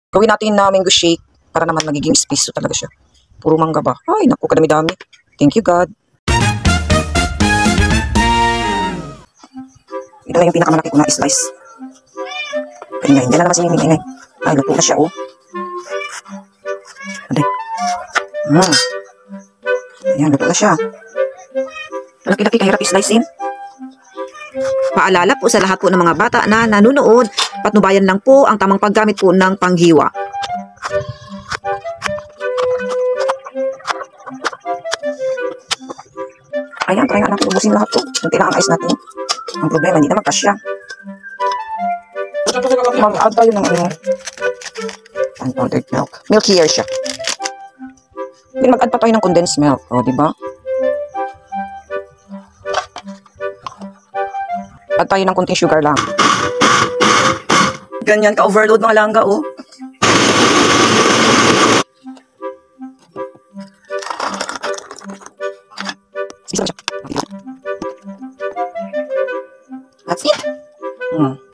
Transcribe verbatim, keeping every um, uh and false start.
Gawin natin na mango shake para naman magiging espeso talaga siya. Puro mangga ba? Ay, naku, kadami-dami. Thank you, God. Ito na yung pinakamalaki ko na slice. Kaya hindi na naman siniming ingay. Ay, luto na siya, oh. Aday. Hmm. Ayan, luto na siya. Laki-laki kahirap i-slice in. Paalala po sa lahat po ng mga bata na nanonood, patnubayan lang po ang tamang paggamit po ng panghiwa. Ayan, try nga natin ubusin lahat to. Kunti lang ang ice natin. Ang problema, hindi naman kasya. Mag-add tayo ng ano, unpowdered milk. Milkier siya. Then mag-add pa tayo ng condensed milk. O, diba? Add tayo ng kunting sugar lang. Ganyan ka-overload mga langga, oh. That's it. Hmm.